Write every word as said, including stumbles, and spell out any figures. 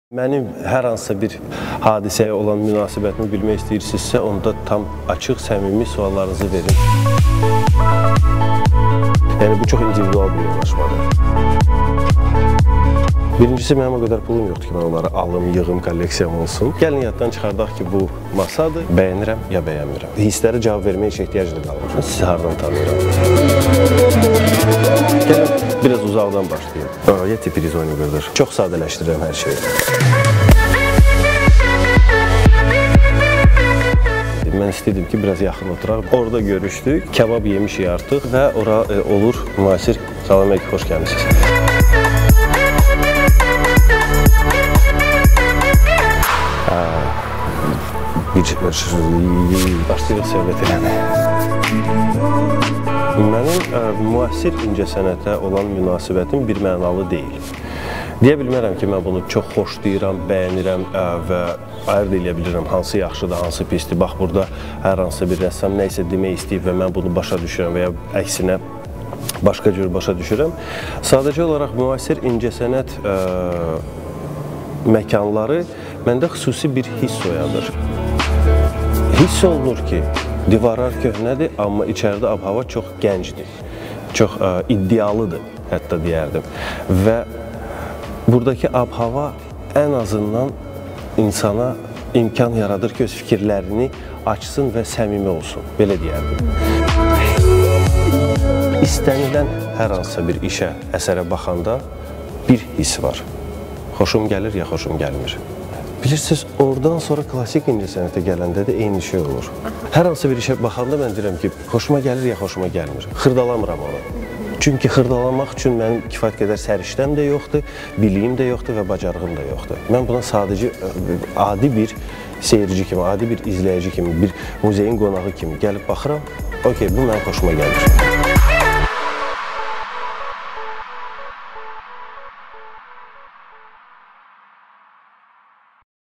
Mənim hər hansısa bir hadisəyə olan münasibətimi bilmək istəyirsinizsə, onda tam açıq, səmimi suallarınızı verin. Yəni, bu çox individual bir yanaşmadır. Birincisi, mənim o qədər pulum yoxdur ki, mən onları alım, yığım, kolleksiyam olsun. Gəlin yaddan çıxardaq ki, bu masadır, bəyənirəm ya bəyənmirəm. Hisslərə cavab verməyə heç ehtiyac da qalmır. Sizi hardan tanıyıram? Gəlin, biraz uzaqdan başlayayım. Ya tipi rizoniqırdır. Çox sadələşdirirəm hər şeyi. Mən istəyirdim ki, biraz yaxın oturaq. Orada görüşdük, kebab yemişik artıq və ora e, olur müasir. Salam əleyküm, xoş gəlmişsiniz. Bir başlayırıq söhbət eləmək. Mənim ə, müasir incəsənətə olan münasibətim bir mənalı deyil. Deyə bilmərəm ki, mən bunu çox xoşlayıram, bəyənirəm ə, və ayırt edə bilirəm hansı yaxşıdır, hansı pisdir. Bax, burada hər hansısa bir rəssam nə isə demək istəyib və mən bunu başa düşürəm və ya əksinə başqa cür başa düşürəm. Sadəcə olaraq müasir incəsənət ə, məkanları məndə xüsusi bir hiss oyadır. Hiss olunur ki, divarlar köhnədir, amma içəridə ab-hava çox gəncdir, çox ə, iddialıdır, hətta deyərdim. Və buradakı ab-hava ən azından insana imkan yaradır ki, öz fikirlərini açsın və səmimi olsun, belə deyərdim. İstənilən hər hansısa bir işə, əsərə baxanda bir hiss var. Xoşum gəlir ya xoşum gəlmir. Bilirsiniz, oradan sonra klassik incəsənətə gələndə də eyni şey olur. Hər hansı bir işə baxanda mən deyirəm ki, xoşuma gəlir ya xoşuma gəlmir. Xırdalamıram onu. Çünki xırdalamaq üçün mənim kifayət qədər səriştəm də yoxdur, biliyim də yoxdur və bacarığım da yoxdur. Mən buna sadəcə adi bir seyirci kimi, adi bir izləyici kimi, bir muzeyin qonağı kimi gəlib baxıram, okey, bu mənim xoşuma gəlir.